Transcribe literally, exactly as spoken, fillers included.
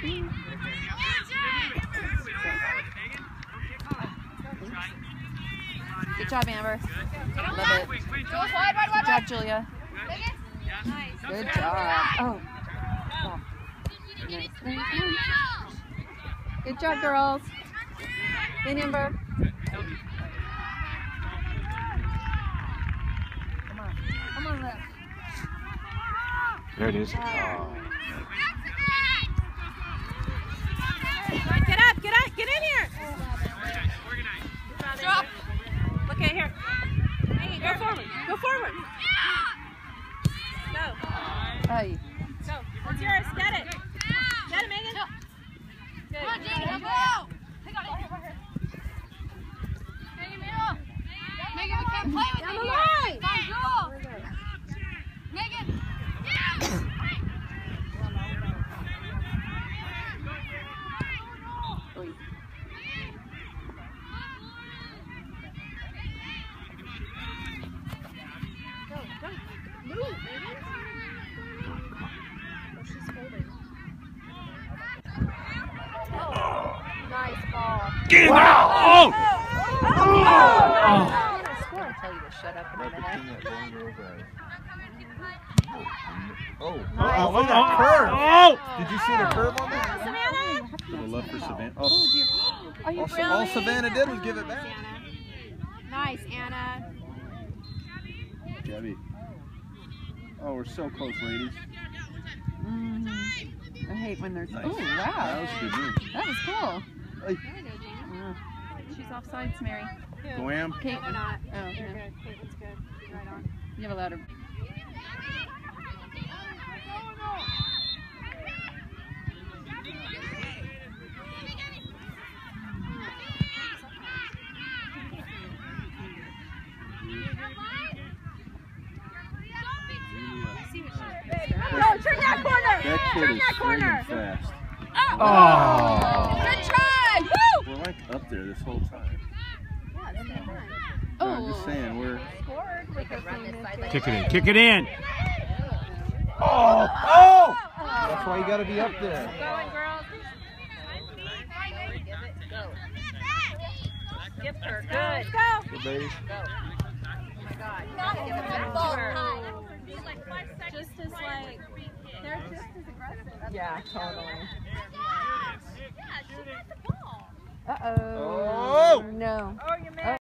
Good job, Amber. Love it. Good job, Julia. Good job. Oh. Oh. Nice. Good job, girls. Good, Amber. Come on. Come on, Liv. There it is. Oh. Get up, get up, get in here. Drop. Look at here. Go forward. Go forward. Go. Hey. Go. That's yours. Get it. Get it, Megan. Good. Come on, Megan. Go. I got it. Megan, middle. Megan, we can't play with Down you the here. line. Come on, Jewel. Megan. Nice ball. Get him out! Oh! Oh! I'm gonna score and tell you to shut up in a minute. Oh, Nice. oh, look at Oh! that curve. Oh! Did you see the curve on that? Savannah. For the love for Savannah. Oh, Oh, dear. Are you all, really? all Savannah did was give it back. Nice, Anna. Gabby. Oh, we're so close, ladies. Mm-hmm. I hate when there's. Nice. Oh, That wow. was good news. That was cool. Hey. Uh, she's offsides, Mary. Wham. Kate. We're not. Oh, You're yeah. good. Caitlin's good. You're right on. You have a louder. No, turn that corner. That kid turn is that corner. swinging fast. Oh! Good try. Woo! We're like up there this whole time. Oh. No, I'm just saying, we're. Kick it in. Kick it in. Oh! Oh! That's why you got to be up there. Going, girls. Gift her. Good. Go. Good, baby. Oh my God. Just as like, they're just as aggressive. Yeah, totally. Yeah, she got the ball. Uh-oh. Oh! No. Oh, you missed.